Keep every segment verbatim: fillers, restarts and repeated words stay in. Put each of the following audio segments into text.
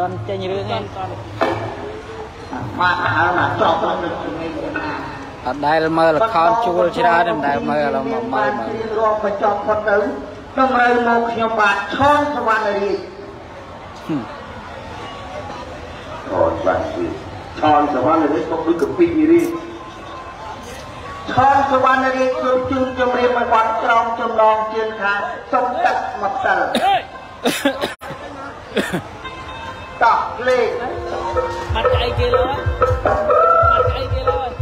toàn chơi như thế này mà mà cho ở đây là mơ là con chua chứ ra đêm đây mơ là mơ mơ mà phải cho con tới trong đây một nhiều bạn chọn cho bạn này rồi bạn gì chọn cho bạn này có cứ cực pin gì đi chọn cho bạn này cứ chung trong riêng mà bạn trong trong lòng trên thang sống tật mặt tờ đọc lên mặt chạy kia luôn mặt chạy kia luôn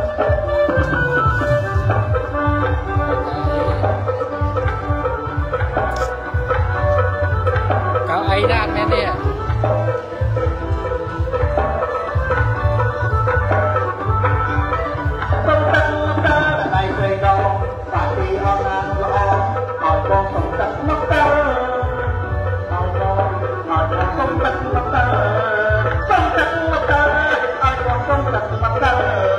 cáo ấy đạn em đi ạ sống tật mặt tờ này về đâu phải đi on ăn lo hỏi con sống tật mặt tờ hỏi con hỏi con sống tật mặt tờ sống tật mặt tờ hỏi con sống tật mặt tờ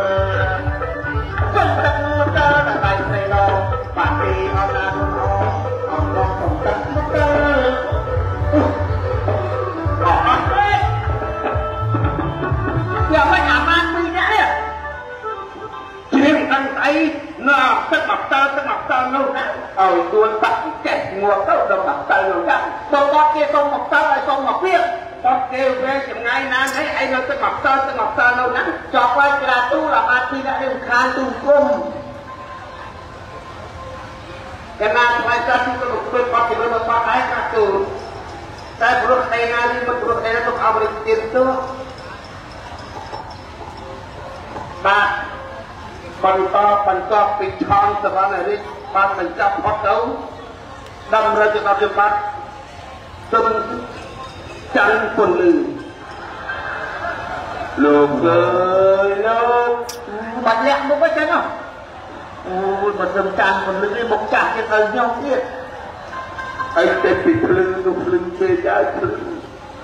sống tật mặt tờ này về đâu phải đi on ăn lo hỏi con sống tật mặt tờ giờ mới làm ăn đi nhá chuyện ăn tay nó tất mặt tơ tất mặt tơ lâu nè ở tuôn tặng kẹt mùa tơ đâu mặt tơ lâu nè đâu có kia không mặt tơ hay không mặt biết có kêu về chừng ngày nan thấy anh nó tất mặt tơ tất mặt tơ lâu nè cho quay là tu là ba khi đã đem khan tu cung cái nào phải cho tu cái lục bên có thì nó có cái cả tu saya perut saya nari perut saya tu awal itu tu ba con to con to bị chọn từ bao này đi ba mình chấp hoạt đấu đâm ra cho ta được bắt tâm chân quần lử lục ơi đâu bật lẹ một cái chân không ôi mà tâm chân quần lử đi một chả cái thời nhau kia anh tên bị lưng đục lưng bê trái lưng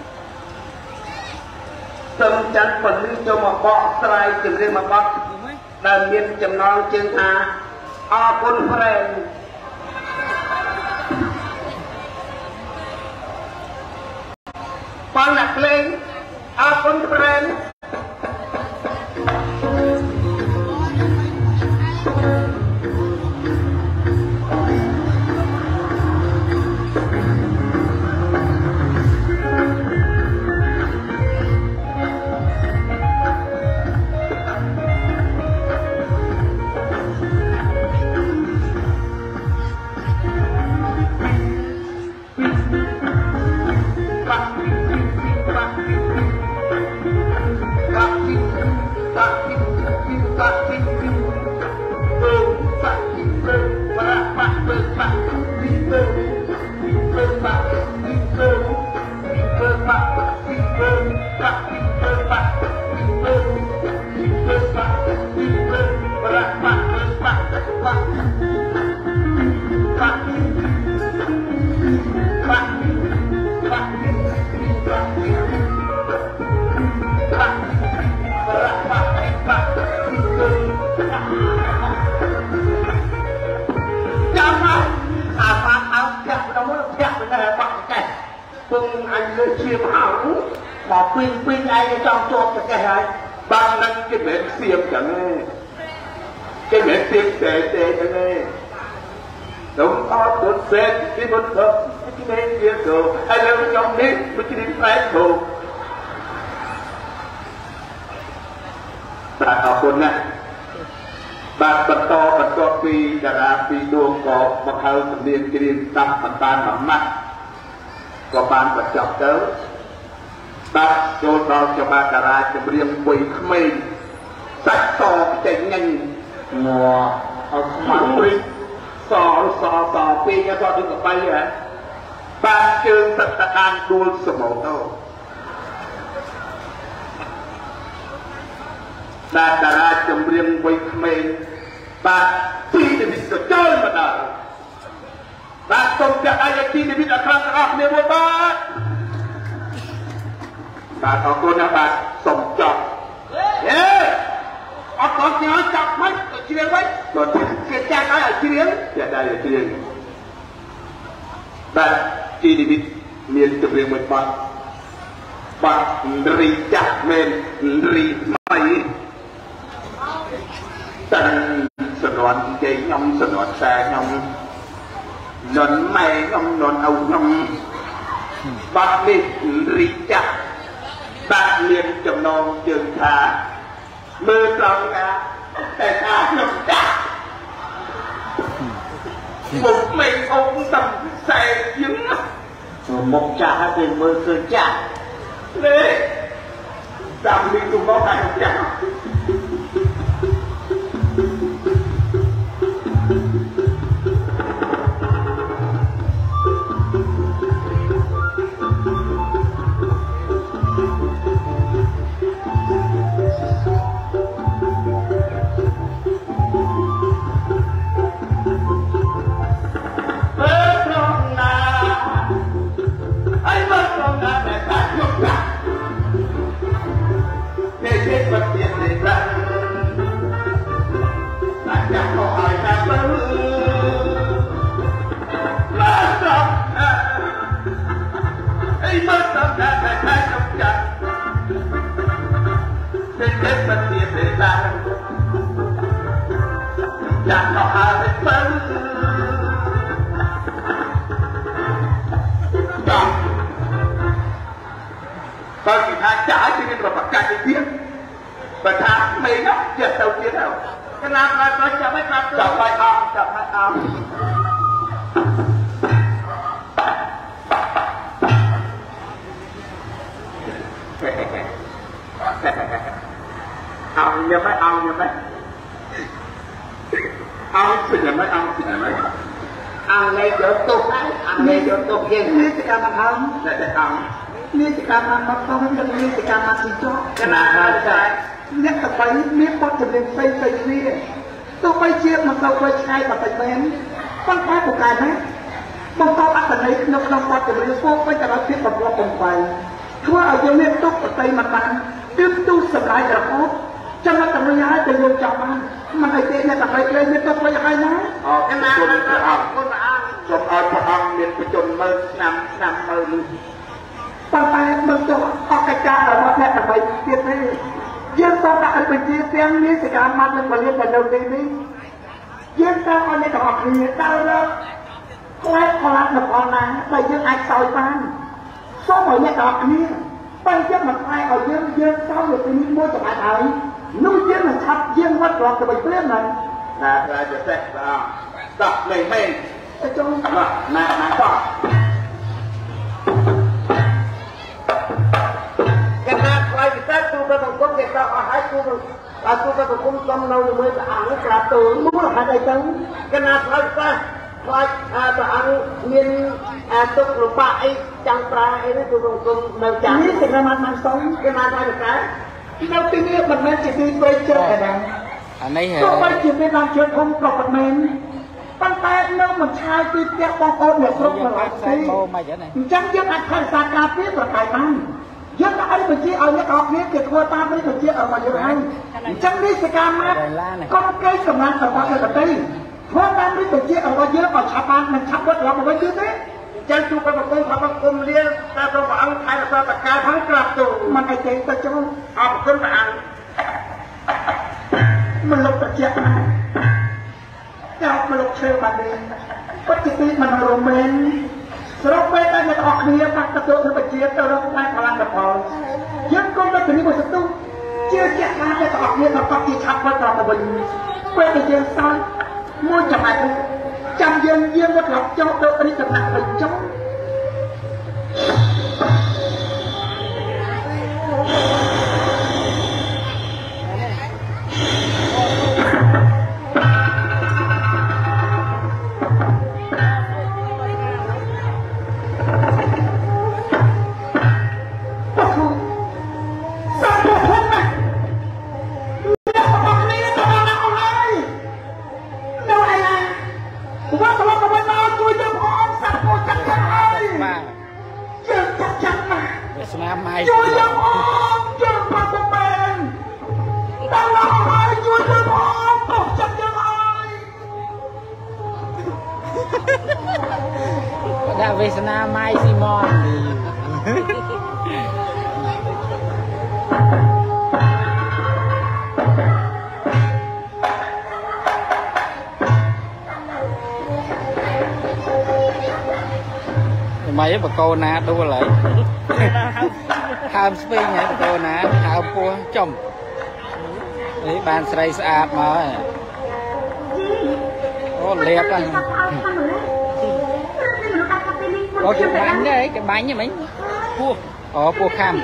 tâm chân quần lử cho mà bọ sai chừng lên mà bọ đang miên chầm non chân à a con friend con nặc lên a con friend mà quyên quyên ai trong chốt cái này ban nâng cái mẹ xiêm chẳng nghe cái mẹ xiêm tệ tệ chẳng nghe đúng to bốn xe cái bốn thấp cái này kia đồ ai làm trong đấy mới chỉ đến phải đồ tại ởคนnày bạn bật to bật to phi đà ra phi đuông có bậc hơi một liên cái liên tâm bật tan bằng mắt có ban bật chọc tới ta cho đo cho ba cà ra cho riêng quỳ khmei sạch to chạy nhanh mùa mặn quỳ sò sò sò pi cho to đừng có bay hả ba chương thật ta đang đuôi sờ mồ đâu ba cà ra cho riêng quỳ khmei ba pi thì bị sờ chơi mà đời ba không cho ai thì bị đặt khăn áp lên một ba bà có cô nào bà sống chọc ê ông có nhớ chọc mấy ở chiếng mấy rồi cái cha nói ở chiếng dạ đây là chiếng bà chi đi biết miền chụp riêng một bọn បាត់រីចាស់មែនរីថ្មីតាំងសនន់ជ័យខ្ញុំសនន់តែខ្ញុំនន់ម៉ែខ្ញុំនន់ឪខ្ញុំបាត់នេះរីចាស់បាត់មានចំណងជើងថាមើលត្រង់ណាតែថាខ្ញុំចាស់មុខមេអង្គតំខ្សែជាងមុខចាស់ហើយពេលមើលឃើញចាស់នេះតាមនេះទៅមកតែចាស់ចាក់មកហើយបើចាបើគេថាចាស់គេមានប្រកាសទៅទៀតបើថាមេនោះចេះទៅទៀតហើយកណាត់ដល់ចាប់ឲ្យកាត់ចាប់ឲ្យអស់ចាប់ឲ្យអស់អង្គញ៉ាំไหมអង្គញ៉ាំไหมអង្គស្ញ៉ាំไหมអង្គស្ញ៉ាំไหมអង្គនេះយកទុកហើយអង្គនេះយកទុកយើងនេះសកម្មអង្គតែអង្គនេះសកម្មមកទៅនឹងនេះសកម្មទីចោកណាហើយតែអ្នកតបីមានបទចម្រៀងផ្សេងផ្សេងគ្នាទោះបីជាមិនទៅទៅឆ្ងាយបន្តិចមែនប៉ុន្តែពូកែណាបង្កប់អត្ថន័យក្នុងក្នុងបទចម្រៀងពោលពេញទៅដោយភាពបំផុសបំផុយធ្វើឲ្យយើងមានទុកប្រតិមិនបានទើបទូសម្រាប់រហូតចាំតែមួយហើយទៅយើងចង់បានមិនឲ្យទេអ្នកតបីក្លែងមានទុកវិញហើយណាអរគុណព្រះអង្គគុណព្រះអង្គសូមឲ្យព្រះអង្គមានបញ្ជនមើលឆ្នាំឆ្នាំមើលនេះប៉ុន្តែមើលទៅអកការបស់អ្នកតបីទៀតទេយើងต้องដាក់ឲ្យបញ្ជាទាំងនេះសកម្មមកនឹងបរិយាទៅនៅទីនេះយើងត្រូវឲ្យអ្នកទាំងអស់គ្នាដើរលើខ្លែកខ្លាប់នៅផងណាដែលយើងអាចសោយបានសូមឲ្យអ្នកទាំងអស់គ្នាបើយើងមិនខ្លាចឲ្យយើងយើងសោយនៅទីនេះមួយចំណែកហើយនោះយើងនឹងឆាប់យើងវត្តរកទៅវិញព្រាមណាណាតែจะแท้បាទដាក់លេងមែនទៅចុងណាណាតោះកណាត់ខ្លាយពិសេសទូទៅសង្គមគេតោះអស់ហើយទូទៅអត់ទូទៅសង្គមសំនៅជាមួយព្រះអង្គក្រាបទូលមូលហេតុអីចឹងកណាត់ខ្លាយពិសេសខ្លាចព្រះអង្គមានទុកលំបាកអីចង់ប្រើអីនេះទូសង្គមនៅចាំនេះសេចក្ដីមកបានសុំកណាត់ខ្លាយពិសេសនៅទីនេះមិនមែនជាទីព្រៃជ្រៅទេណាអានេះទោះបីជាមានបានជឿធំក៏មិនមែនប៉ុន្តែនៅមិនឆ្ងាយពីផ្ទះបងប្អូនអ្នកស្រុកនៅឡើយទេអញ្ចឹងយើងអាចថែរក្សាការពារប្រកែកបានយើងក៏ឲ្យបញ្ជាឲ្យអ្នកអរគ្នាគេធ្វើតាមនេះបញ្ជាឲ្យយើងហើយអញ្ចឹងនេះសកម្មមកកុំកេងកម្លាំងរបស់ឯកទេសធ្វើតាមនេះបញ្ជារបស់យើងឲ្យឆាប់បានមិនឆាប់វត្តឡើងមកវិញទៀតទេចឹងជួបប្រពន្ធថាបង្គំលាតែព្រះអង្គថែរក្សាតកាផងក្រាបទូលមិនអីទេទៅចុះអរគុណព្រះអង្គមិនលុបត្រជាក់ណាចោលមិនលុបឈើបានទេពិតជាទីមិនរមែងស្រុកពេលដែលអ្នកអរគ្នាបាត់ទទួលទៅបញ្ជាទៅរកផ្នែកកម្លាំងកផលយើងគុំទៅនេះមួយសន្ទុះជាជាក់ថាអ្នកអរគ្នាប្រកបជាឆាប់វត្តឡើងមកវិញពេលដែលយើងសល់មួយចំណែកចាំយើងយើងវត្តឡើងចោលទៅរីកណាស់វិញចុះដាក់វាសនាម៉ៃស៊ីម៉ន mày bà cô ná đua lại ham spin nhảy bà cô ná ham cua chồng đấy bàn sấy sạch mà có liệt á có cái bánh đấy cái bánh như mấy cua có cua kham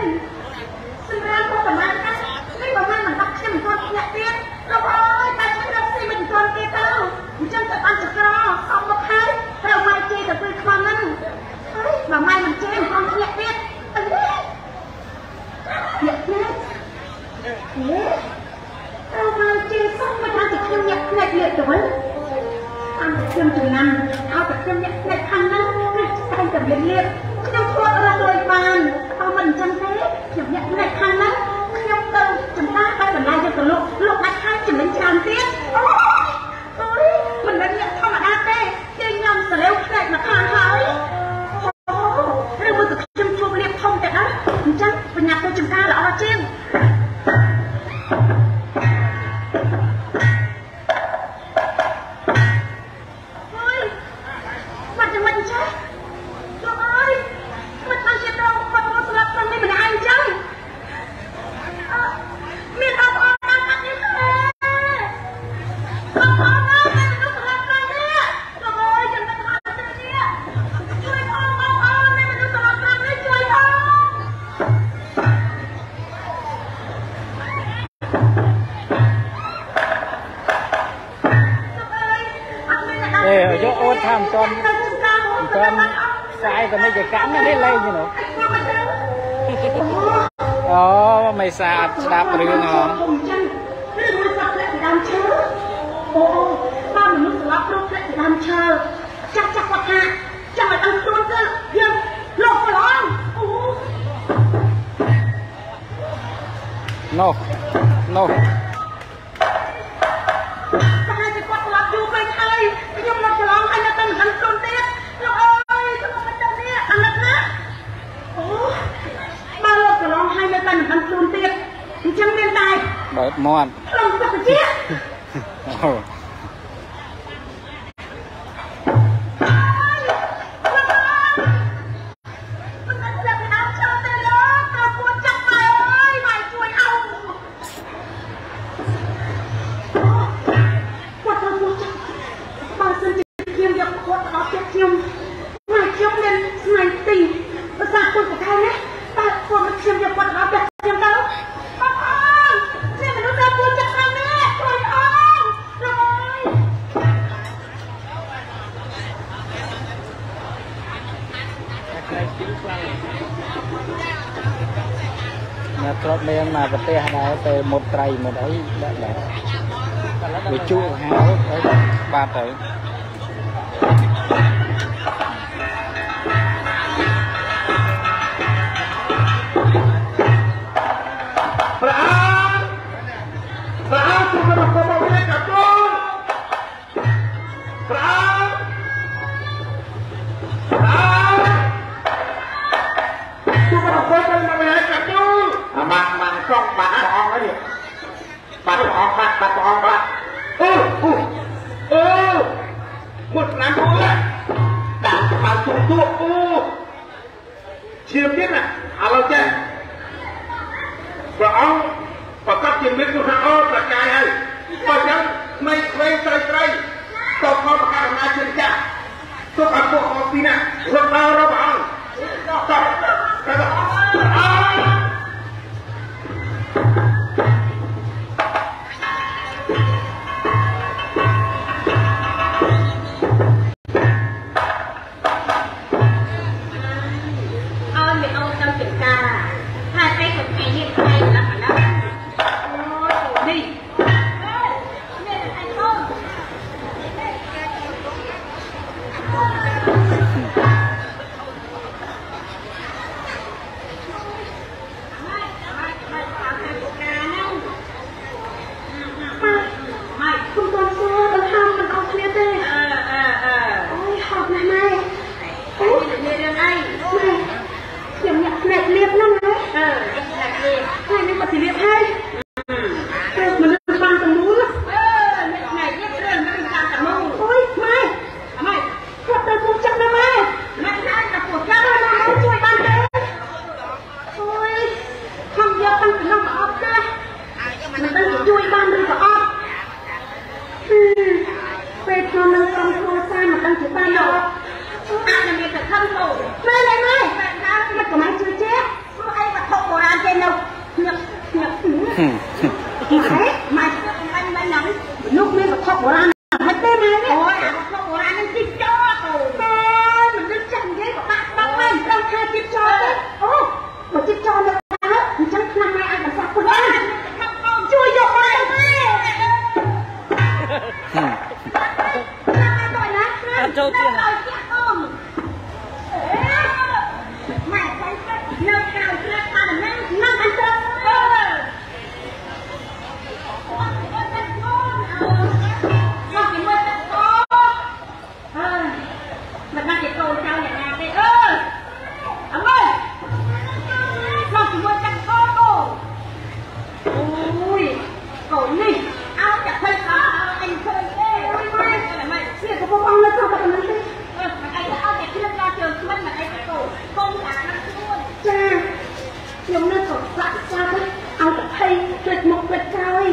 mà mai mình chơi con nhẹ biết nhẹ biết đâu mà chơi xong mà ta chỉ không nhẹ nhẹ liệt rồi ăn được thêm chừng năm ao được thêm nhẹ nhẹ thằng năm tay cầm liệt liệt không thua ra rồi bàn ao mình chân thế kiểu nhẹ nhẹ thằng năm không đâu chúng ta tay cầm lai cho cả lộ lộ đặt hai chỉ mình tràn tiếp ôi mình đã nhẹ không mà đa tê chơi nhom sờ leo nhẹ mà thang hái rồi bây giờ chăm chua liệp thông tại đó chắc bên nhà tôi chúng ta là ở trên ôi mặt cho mình chứ trời ơi mình đang chết đâu còn có sự lập tâm này mình ai chứ miền ông ông đang ăn như thế ông ông ơi mình đang làm cái này trời ơi đừng có làm cái nàyជួយông ông ơi mình đang làm cái nàyជួយông ê ở chỗ ô tham con con sai còn mấy cái cắn nó lên như nào ờ mày sạt đạp đường hả ô ba mình muốn lắp luôn lại làm chờ chắc chắc quạt hạ chắc là ăn luôn cơ nhưng lột vào đó no no hai cái quạt lắp vô bên hai nhưng lột vào đó anh đã từng ăn luôn tiếp lột ơi sao mà chân đi ăn lật nữa ba lột vào đó hai đã từng ăn luôn tiếp chân bên tay bởi mòn lòng sao phải chết trộn men mà vật tê này về một trầy một ấy đã để để chu háo đấy ba tới chia biết nè, à lâu chưa? Và ông và các chiến binh của thằng ông là cái hay, và chẳng mấy mấy tay tay, tôi không có cái nào trên cả, tôi ăn bộ họ pin nè, rất đau đó bạn, tôi cái đó, liệp lắm đấy. Ờ, liệp liệp. Hai đứa បិទក្រោយ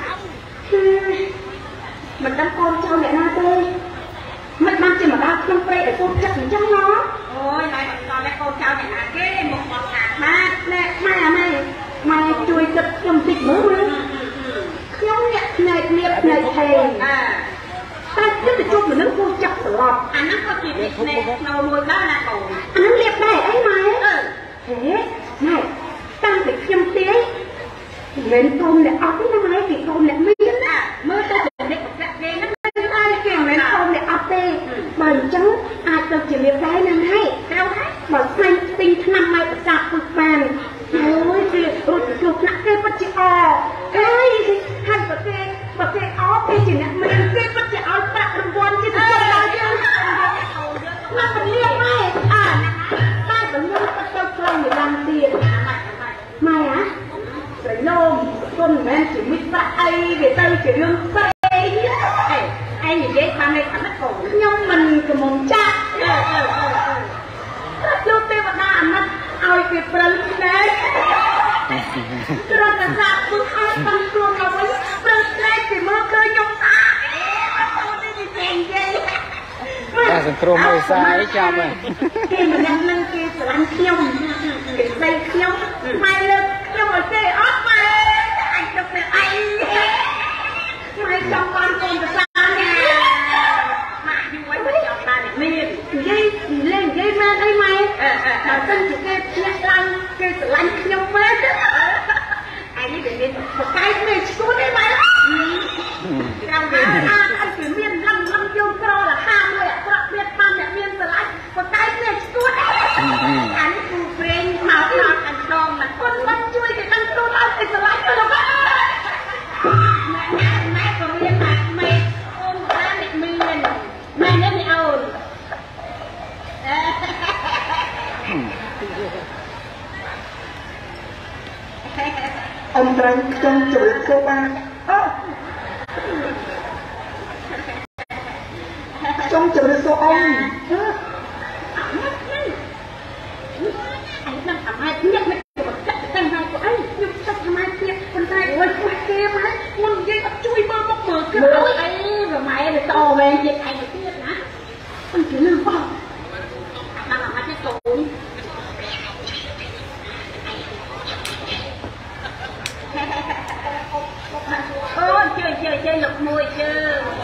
មិនដឹងកូនចៅអ្នកណាទេមិនបានជាម្ដាយក្នុងព្រៃឲ្យកូនចាក់អញ្ចឹងណាអូយហើយមិនដល់តែកូនចៅអ្នកណាគេមកមកថាបាទណែម៉ែអាម៉ែម៉ែជួយគិតខ្ញុំតិចមើលខ្ញុំអ្នកផ្នែកលៀបផ្នែកហេអើតែខ្ញុំទៅជួបមនុស្សគូចាក់ស្លាប់អាហ្នឹងក៏ជាលៀបផ្នែកស្នូលមួយដែរណាកូនអាហ្នឹងលៀបដែរអីម៉ែអឺហេម៉ែតាំងពីខ្ញុំទាយមិនកូនអ្នកអត់ទេណាម៉ែគេកូនអ្នកមានណាមើលទៅអ្នកប្រកាសគេហ្នឹងមិនដែរគេមិនកូនអ្នកអត់ទេបើអញ្ចឹងអាចទៅជាលៀបដែរណាម៉ែត្រូវហើយបើស្មានទិញថ្នាំម៉ែប្រសាទពុះបានអូយគេរួចជួបថ្នាក់គេពិតជាអអើយហើយប្រគេប្រគេអគេជាអ្នកមានគេពិតជាឲ្យប្រាក់រង្វាន់ជាទៅដល់យើងមកពលាម៉ែអាតែបើខ្ញុំទៅទៅខ្លាំងមួយឡើងទៀតម៉ែហ៎ប្រឡូមគុណមិនមែនជាមិត្តប្រាក់អីវាទៅជារឿងផ្សេងអីឯងនិយាយតាមលេខអាណិតកូនខ្ញុំមិនកំមុំចាក់អឺអឺអឺលោកទេវតាអាណិតឲ្យគេព្រិលដែរគ្រាន់តែសាកពុះអត់បានខ្លួនមកវិញព្រិលតែគេមើលឃើញខ្ញុំតាអត់ទៅនិយាយនិយាយតែសង្គ្រោះមើលសាយចាំហ្នឹងគេម្នាក់នឹងគេស្រឡាញ់ខ្ញុំគេស្ដីខ្ញុំម៉ែលើកខ្ញុំឲ្យគេអត់ម៉ែអញទៅពេលអីម៉ែចង់បានកូនប្រសាណាម៉ាក់យូរហើយចង់បានមាននិយាយលេងនិយាយមែនអីម៉ែដល់ទៅជាគេភ្ញាក់ឡើងគេស្រឡាញ់ខ្ញុំមែនអញនេះវាមានបកាយនេះឈួតអីម៉ែចាំវាអាអត់គេមានលឹងលឹងយកក្រលហាមួយអក្រក់មានបានអ្នកមានស្រឡាញ់បកាយនេះឈួតអីអញគូព្រេងមកដល់អញដងណាគាត់មិនជួយគេដឹងខ្លួនអត់គេស្រឡាញ់ទៅលោកម៉ែម៉ែក៏មានម៉ែម៉ែអូនបានអ្នកមានម៉ែនេះនេះអូនអមត្រង់ខ្ញុំជម្រាបសួរបាទខ្ញុំជម្រាបសួរអ៊ំអញនឹងអាម៉ែទៀតមិនទៅតែហើយពួកអីខ្ញុំទៅអាម៉ែទៀតប៉ុន្តែអូយខ្វះគេមកខ្ញុំនិយាយអត់ជួយមើលមកមើលគឺអីអីម៉ែទៅតវែងទៀតឯងទៀតណាអញ្ចឹងណាបងដល់អាម៉ែទៀតកូនអូជើជើជើលោកមួយជើ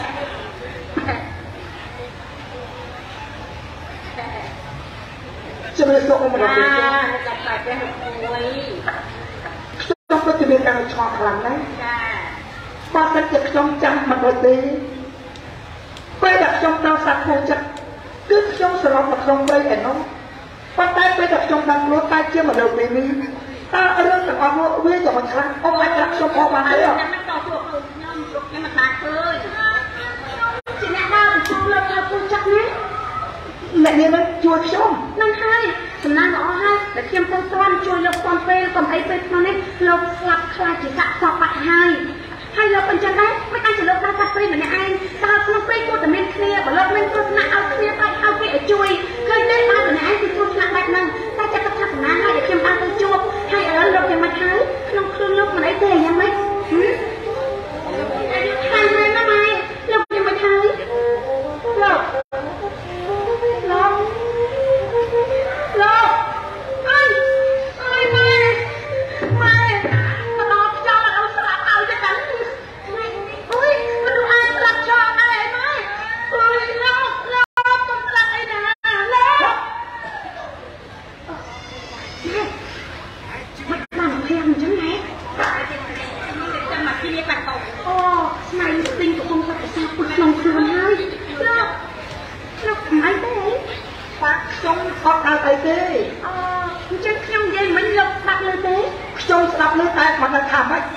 ជំរាបសួរអ៊ំម្ដងទៀតចាតែតែលោកមួយខ្ញុំពិតជាមានការឆ្ងល់ខ្លាំងណាស់ចាបើមិនជាខ្ញុំចាំមិនដូចទេពេលដែលខ្ញុំដល់សាក់ខូចចិត្តគឺខ្ញុំសរុបមកក្នុងព្រៃឯនោះប៉ុន្តែពេលដែលខ្ញុំដឹងខ្លួនតែជាមនុស្សនេះតើរឿងទាំងអស់នោះវាយ៉ាងមិនខ្លាំងអ៊ំអាចប្រាប់ខ្ញុំផងបានទេអត់ខ្ញុំមិនតជួបខ្ញុំខ្ញុំមិនបានឃើញជាអ្នកដើរជួបលោកថាពូចាក់ណាអ្នកនេះនឹងជួយខ្ញុំនឹងហើយសំណាងល្អហើយតែខ្ញុំទៅស្ទាន់ជួយលោកតាមពេលកំអីពេលក្នុងនេះលោកស្លាប់ខ្លាចជាសាក់សពបាត់ហើយហើយលោកអញ្ចឹងដែរមិនអាចជាលោកដើរកាត់ព្រៃម្នាក់ឯងតើក្នុងព្រៃគួរតែមានគ្នាបើលោកមានគ្រោះថ្នាក់ឲ្យគ្នាបាច់ឲ្យគេឲ្យជួយឃើញទេដើរម្នាក់ឯងគឺគ្រោះថ្នាក់បែបហ្នឹងតែចិត្តថាសំណាងហើយខ្ញុំបានទៅជួបហើយឥឡូវលោកយ៉ាងម៉េចហើយក្នុងខ្លួនលោកមិនអីទេយ៉ាងម៉េចហើយមែនណាម៉ែលោកយ៉ាងម៉េចហើយលោកលោកលោកអើយអើយម៉ែម៉ែមកដល់ខ្យល់អត់ស្លាប់ឲ្យទៅដល់អើយមនុស្សអាចស្លាប់ចោលដែរម៉ែអើយលោកលោកកុំស្លាប់អីណាលោកមិនបានភ័យអញ្ចឹងហ៎ចាំមកគ្នាបាត់ទៅអូស្មៃទិញកំពុងតែប្រសាពុះក្នុងខ្លួនហើយលោកលោកមិនទេបាទខ្ញុំអត់ដល់អីទេអូអញ្ចឹងខ្ញុំនិយាយមិញលោកស្ដាប់លើទេខ្ញុំស្ដាប់លើតែមិនដឹងថាម៉េច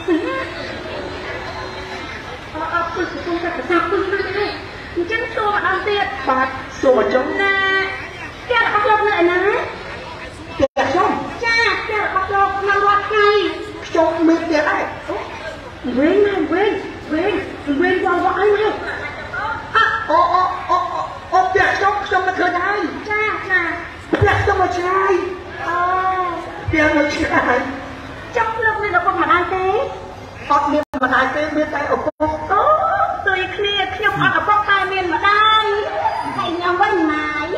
អូអូពុះកំពុងតែប្រសាពុះហ្នឹងហើយអញ្ចឹងសួរម្ដងទៀតបាទសួរចុងណាផ្ទះរបស់លោកនៅឯណាផ្ទះខ្ញុំចាផ្ទះរបស់លោកក្នុងវត្តថ្ងៃខ្ញុំមានផ្ទះដែរវិញណាវិញវិញវិញវល់វល់អីមកអូអូអូអូផ្ទះខ្ញុំខ្ញុំមិនឃើញហើយចាចាផ្ទះខ្ញុំមកឆ្ងាយអូផ្ទះមកឆ្ងាយចង់លោកមានឪពុកម្ដាយទេអត់មានម្ដាយទេមានតែឪពុកអូស្រីគ្នាខ្ញុំអត់ឪពុកតែមានម្ដាយហើយខ្ញុំវិញណាយ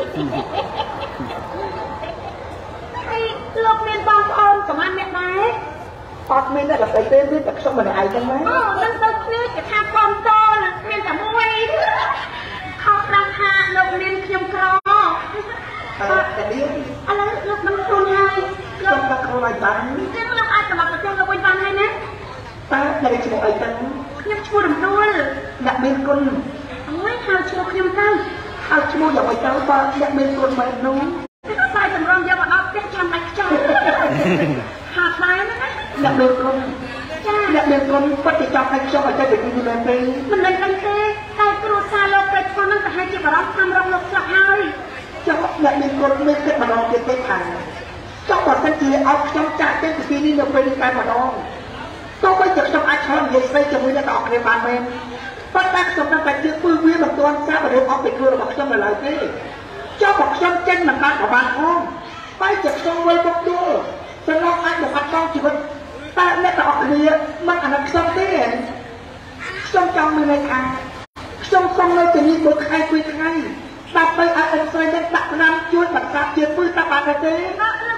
ហើយលោកមានបងប្អូនប្រហែលអ្នកដែរអត់មានអ្នកស្រីទេមានតែខ្ញុំម្នាក់ឯងចឹងណាអូនឹងទៅគ្នាគេថាកូនតនឹងមានតែមួយខុសដល់ថាលោកមានខ្ញុំក្រអឺតែនេះឥឡូវលោកមិនខ្លួនហើយលោកមិនខ្លួនហើយបានចឹងលោកអាចត្រឡប់ទៅផ្ទះលោកវិញបានហើយណាតើអ្នកឈ្មោះអីទៅខ្ញុំឈ្មោះរំដួលអ្នកមានគុណអូយហៅឈ្មោះខ្ញុំទៅហៅឈ្មោះយ៉ាងម៉េចទៅបើអ្នកមានគុណបែបនោះតែតម្រង់យកមកដល់ផ្ទះចាំបាច់ខ្ចោលហាត់ដែរណាអ្នកមានគុណចាអ្នកមានគុណពិតជាចង់ឲ្យខ្ញុំឲ្យទៅពីនេះមែនទេមិនដឹងទេតែគ្រួសារលោកប្រពន្ធនឹងប្រហែលជាបារម្ភតាមរងលោកស្លាប់ហើយចុះអ្នកមានគុណមានគិតម្ដងទៀតទេខាងចុះបើសិនជាឲ្យខ្ញុំចាក់ទៅពីនេះនៅពេលនេះតែម្ដងទោះបីជាខ្ញុំអាចឆ្លងនិយាយស្ដីជាមួយអ្នកទាំងអស់គ្នាបានមែនប៉ុន្តែខ្ញុំនៅតែជឿគឺវាមិនទាន់សាបរឿងអស់ពីខ្លួនរបស់ខ្ញុំនៅឡើយទេចុះបើខ្ញុំចេញមិនបានក៏បានផងបែរជាខ្ញុំវិលមកទួលសន្លប់អាចនឹងបាត់បង់ជីវិតតែអ្នកទាំងអស់គ្នាមិនអាណិតខ្ញុំទេខ្ញុំចង់មានន័យថាខ្ញុំខំនៅទីនេះមួយខែពីរថ្ងៃស្ដាប់ទៅឲ្យអត់ស្រីនឹងដាក់ឆ្នាំជួយបន្សាបជាពឹសតាមបានទេ